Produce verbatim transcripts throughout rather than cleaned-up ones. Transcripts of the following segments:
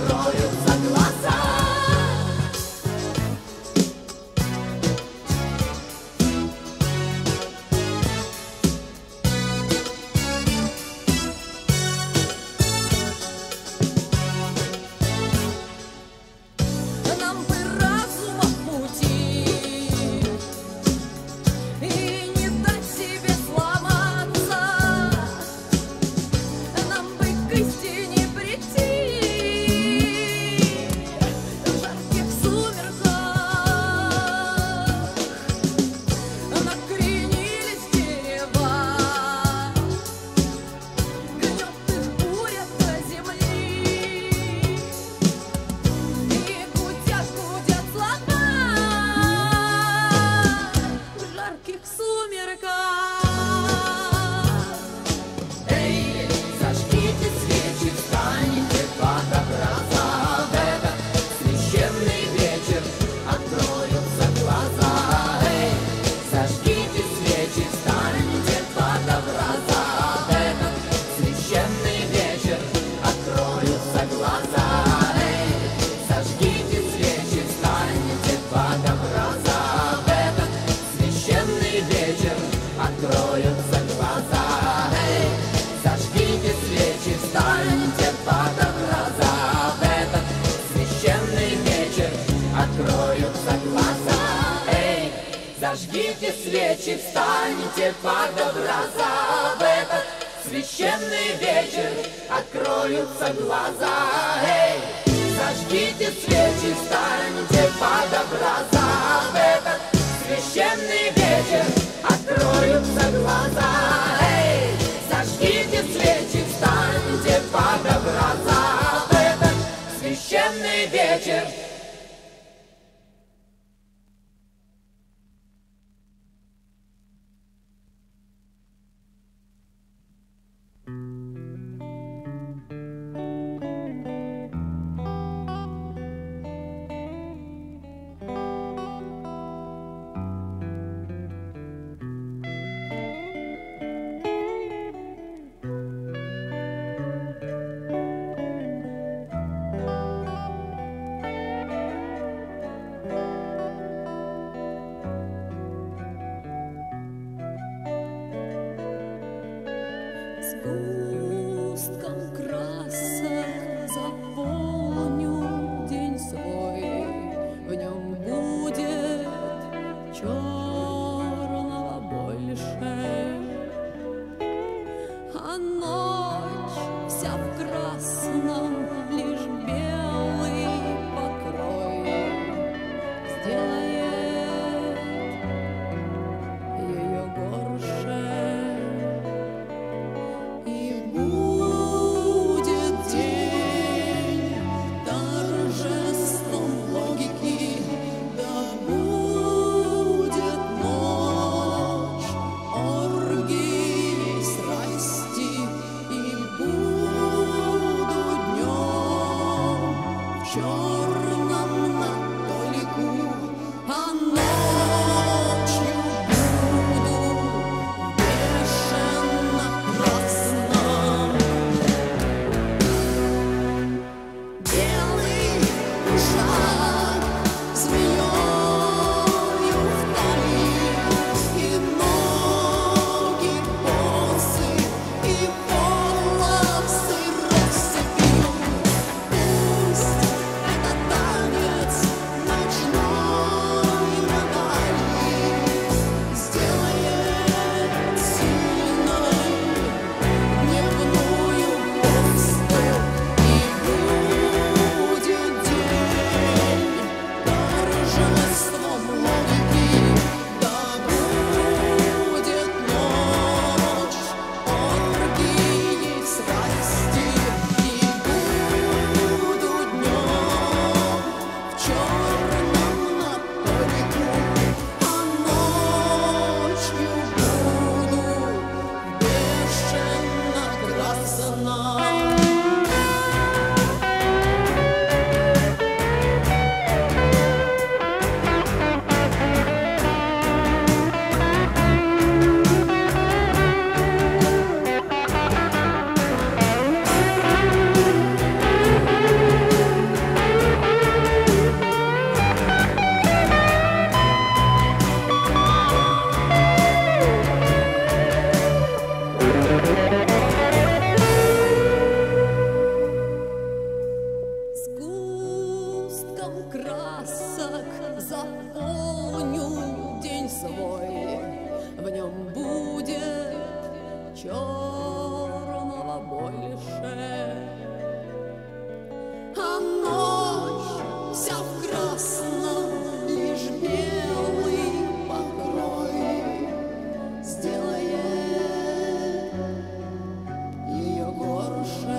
откроются глаза. Нам бы разума в пути и не дать себе сломаться, нам бы к истине прийти в жарких сумерках. Накренились дерева, гнет их буря до земли, и гудят, гудят слова в жарких сумерках. Эй, зажгите свечи, встаньте под образа, в этот священный вечер откроются глаза. Эй, зажгите свечи, встаньте под образа, в этот священный вечер откроются глаза. Эй, зажгите свечи, встаньте под образа, в этот священный вечер откроются глаза. Эй, зажгите свечи, встаньте под образа, в этот священный вечер откроются глаза. Эй, зажгите свечи, встаньте под образа, в этот священный вечер откроются глаза. Эй, зажгите свечи, встаньте под образа, в этот священный вечер откроются глаза. Эй, зажгите свечи, встаньте под образа, в этот священный вечер. Сгустком красок заполню день свой, в нем будет черного больше, а ночь вся в красном, лишь белый покрой сделает ее горше. Черном на толику, а ночью буду бешено красном. Белый шаг змеёю вдали, и ноги босы, и волосы россыпью. Пусть этот Цветом красок заполню день свой, в нем будет черного больше, а ночь вся в красном, лишь белый покрой сделает ее горше.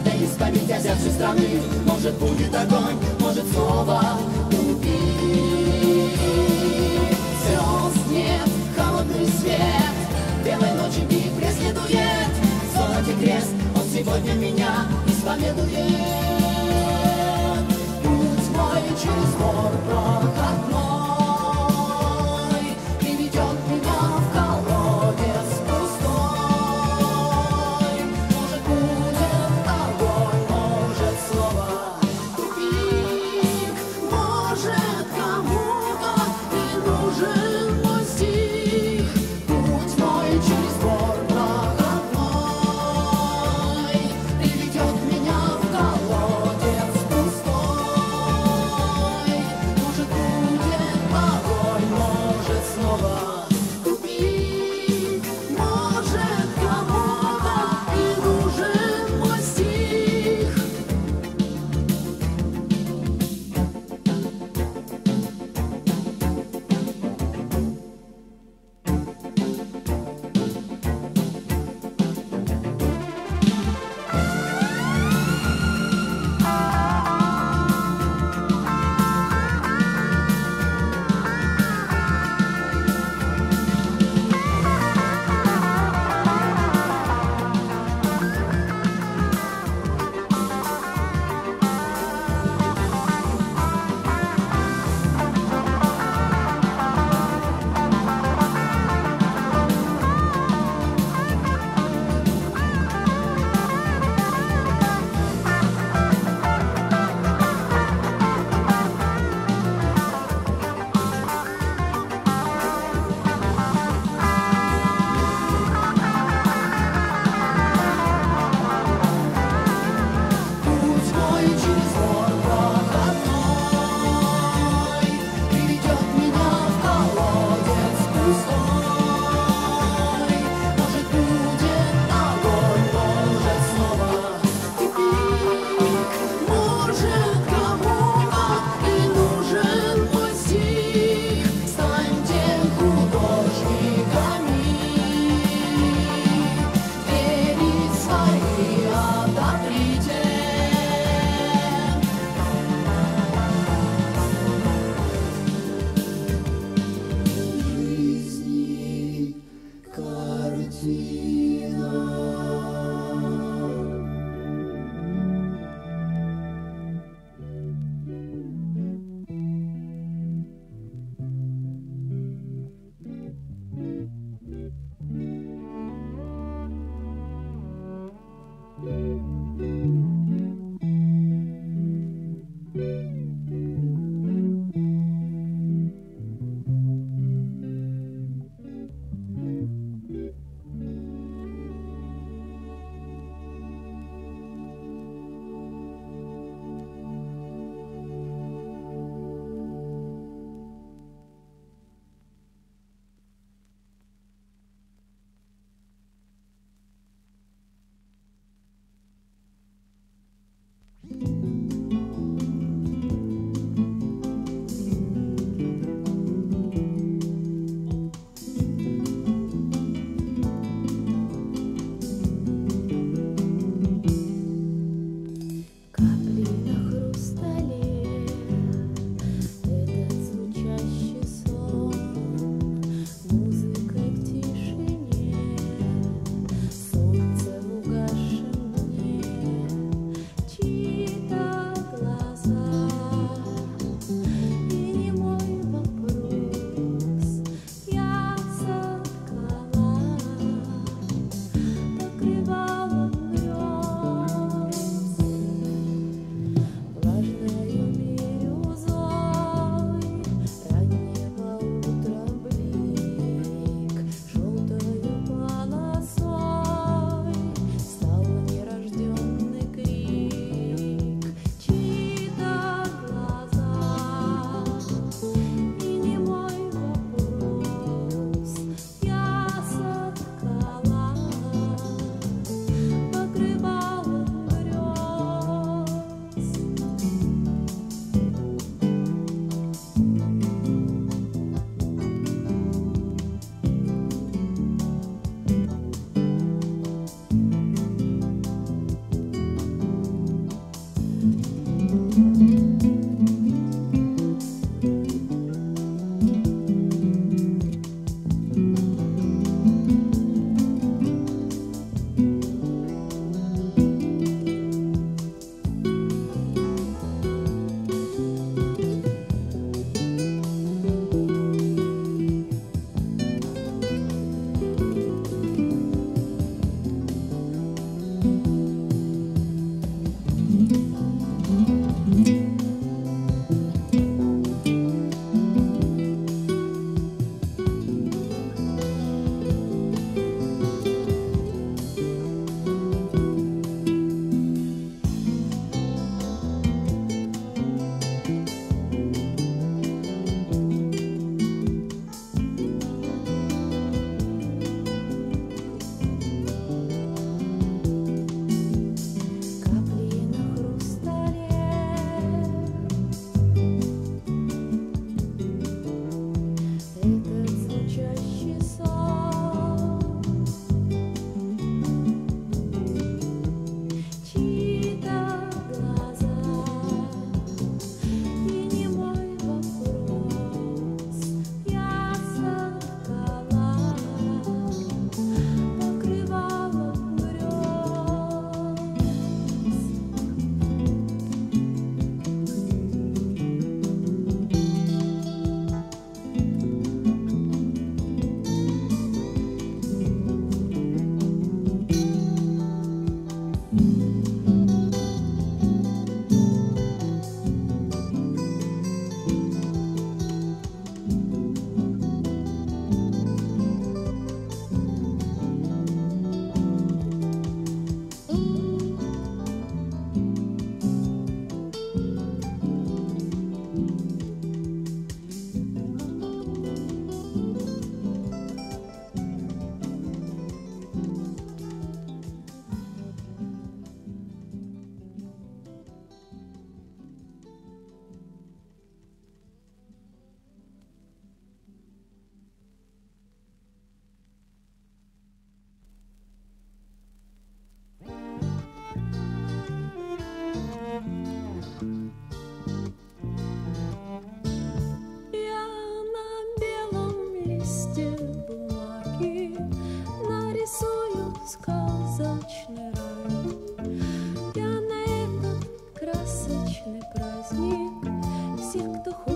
Может будет огонь, может снова убить. проходной приведет меня в колодец пустой. Может, будет огонь, может, слово тупик, может, кому-то не нужен мой стих. Путь мой через двор проходной приведет меня в колодец пустой. Может, будет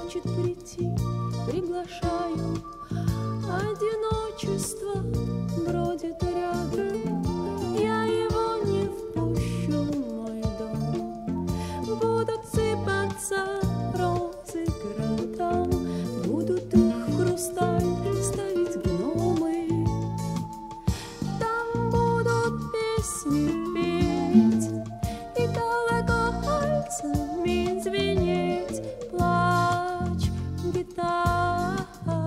хочет прийти, приглашаю. Одиночество бродит рядом, я его не впущу в мой дом. Будут сыпаться розы градом, будут их в хрусталь ставить гномы. Там будут песни петь и колокольцами звенеть плач гитар.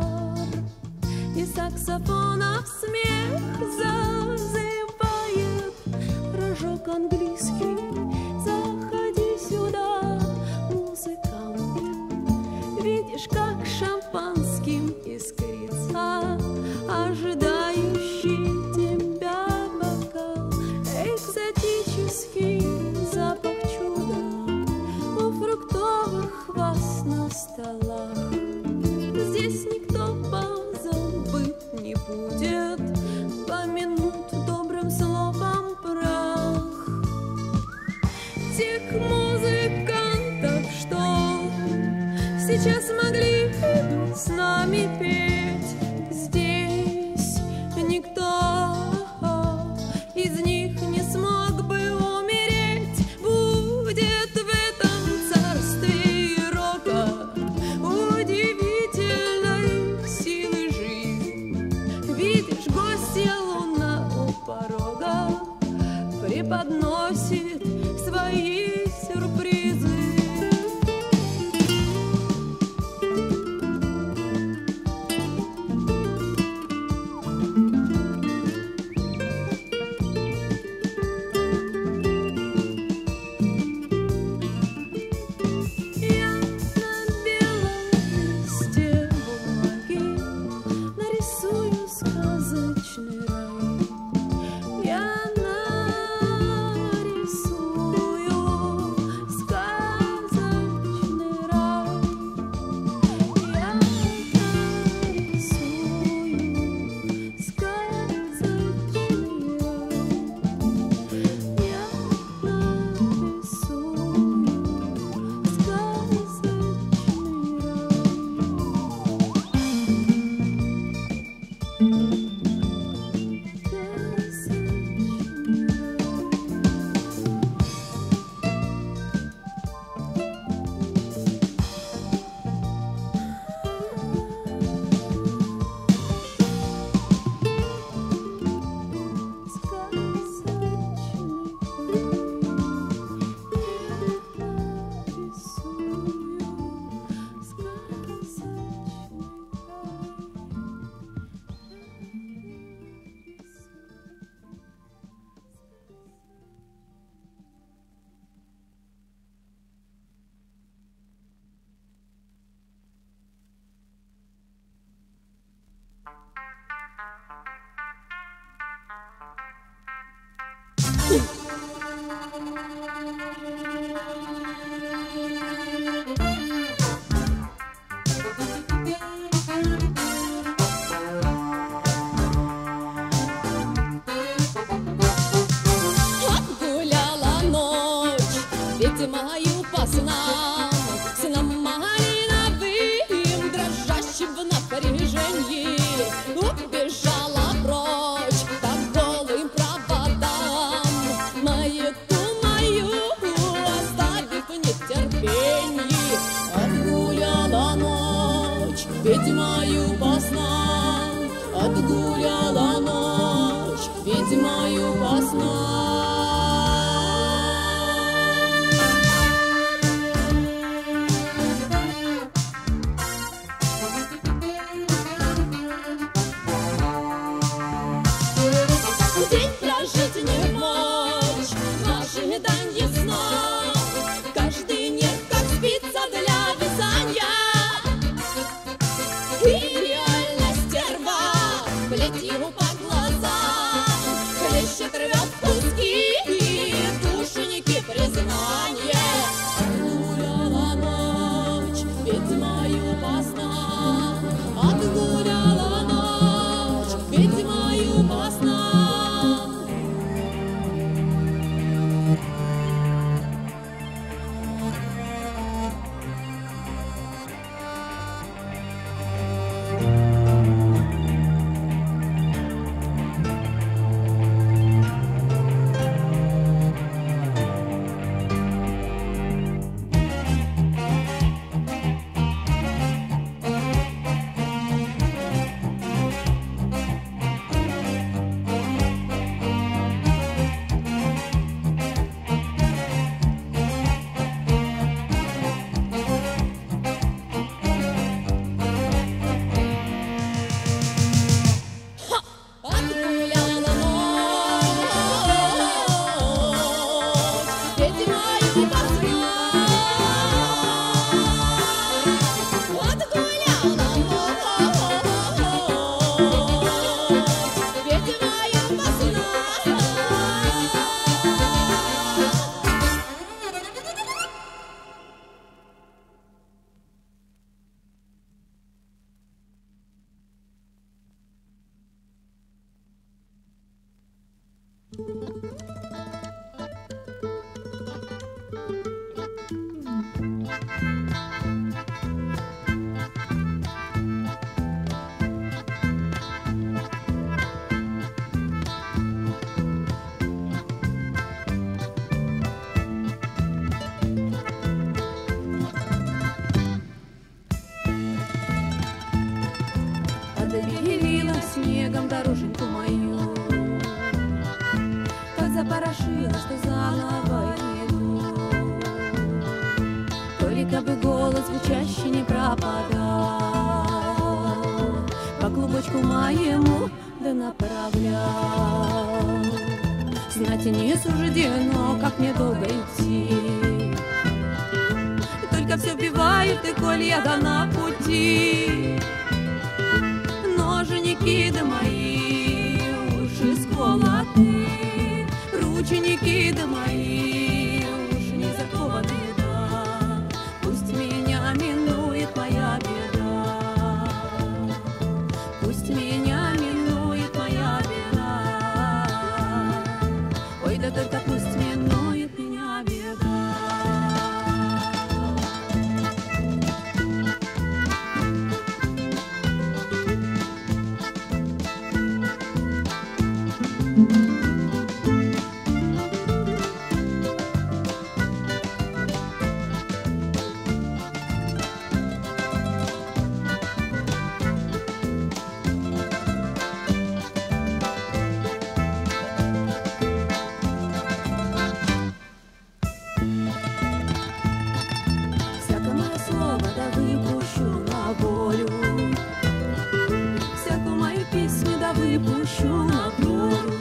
И саксофонов смех зазывает рожок английский. Заходи сюда, музыкант. Видишь, как шампанским искрится ожидающий тебя бокал. Экзотический запах чуда у фруктовых ваз на столах. Здесь никто позабыт не будет, помянут добрым словом прах тех музыкантов, что сейчас могли с нами петь. Здесь никто из них не смог бы умереть. Будет в этом царстве рока удивительной силы жизнь. Видишь, гостья луна у порога преподносит свои сюрпризы. Отгуляла ночь, ведьмою по снам, снам малиновым, дрожащим в напряжении. Убежала прочь по голым проводам, маяту мою оставив в нетерпении. Отгуляла ночь, ведьмою по снам, отгуляла ночь, ведьмою по снам. День прожить не мочь в ожидании сна, каждый нерв как спица для вязания. И реально стерва плетью по глазам хлещет, рвет в куски душеньки признание. Отгуляла ночь, ведьмою по снам, отгуляла ночь, ведьмою по снам. Подбелила снегом дороженьку мою, подзапорошила, что заново иду. Только бы голос звучащий не пропадал, по клубочку моему да направлял. Знать не суждено, как мне долго идти, только все вбивают, и коль я да на пути. Ноженьки да мои, уши сколоты, рученьки да мои, уши не закованы, да. Пусть меня минует моя беда, пусть меня минует моя беда. Ой, да только пусть минует меня беда. Выпущу на волю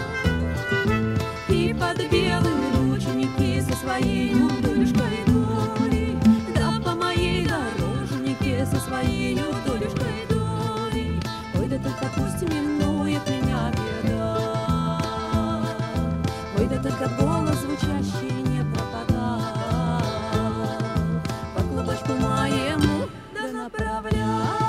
и под белые рученьки со своей долюшкой доли, да по моей дороженьке со своей долюшкой доли. Ой, да только пусть минует меня беда, ой, да только голос звучащий не пропадал, по клубочку моему да направлял.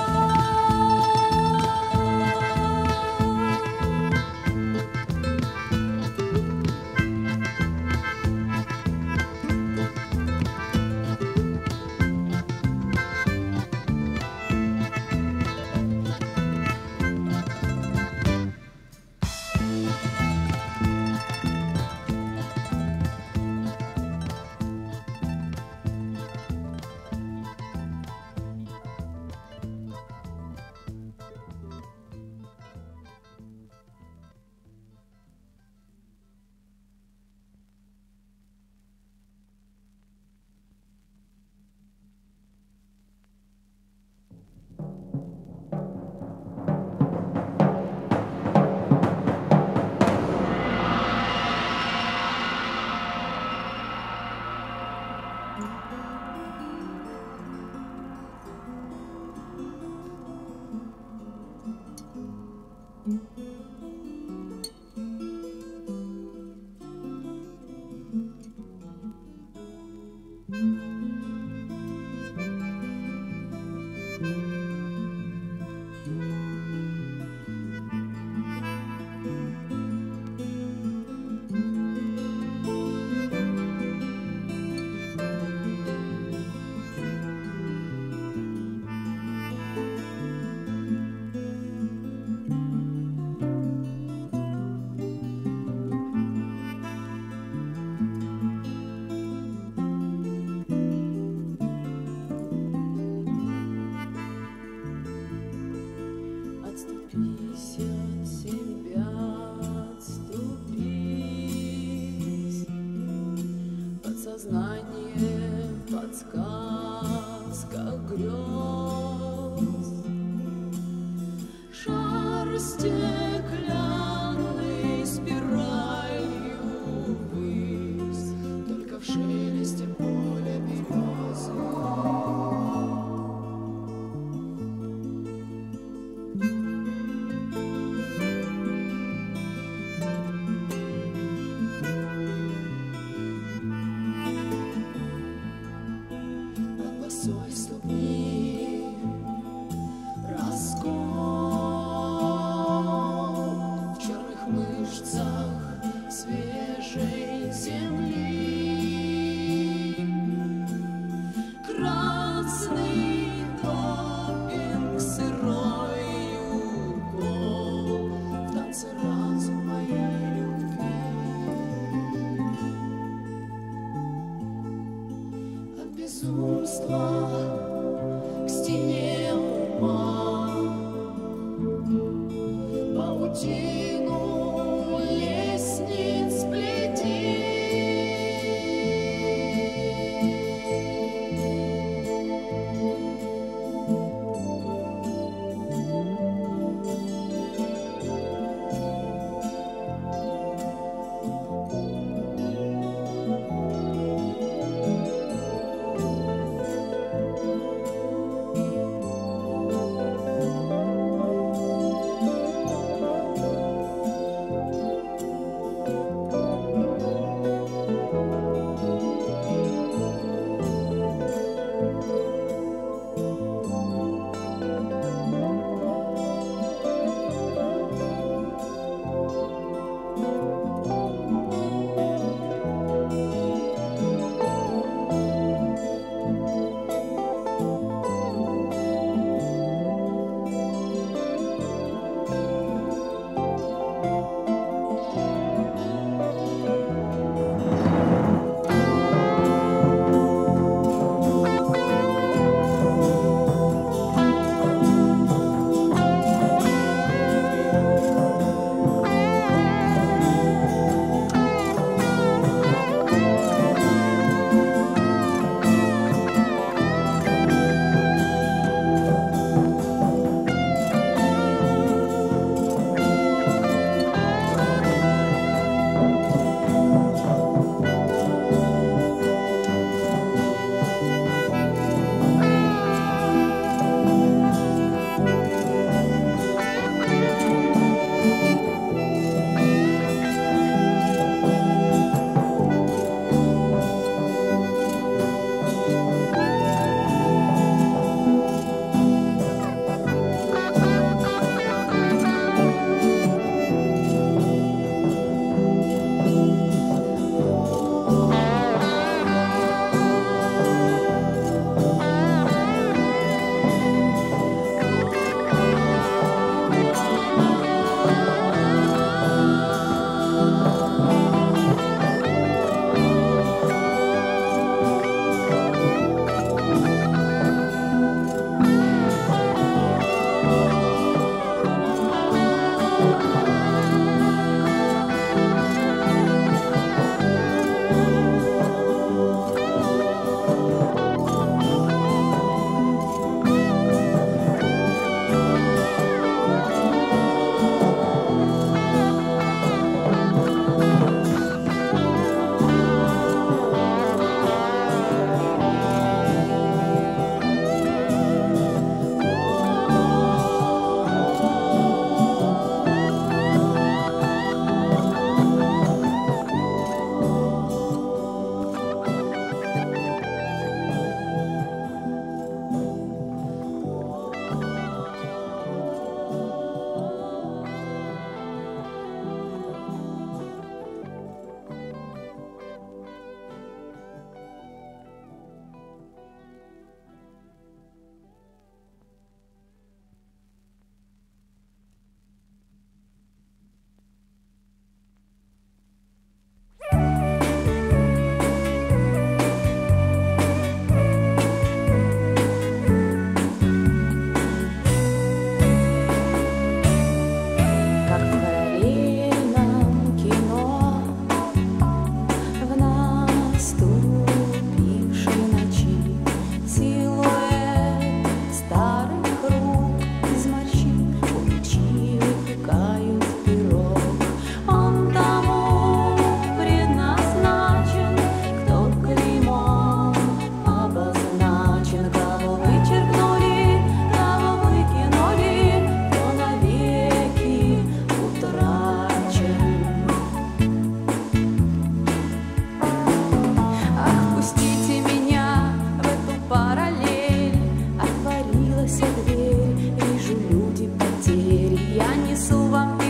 Открылась дверь, вижу люди потери. Я несу вам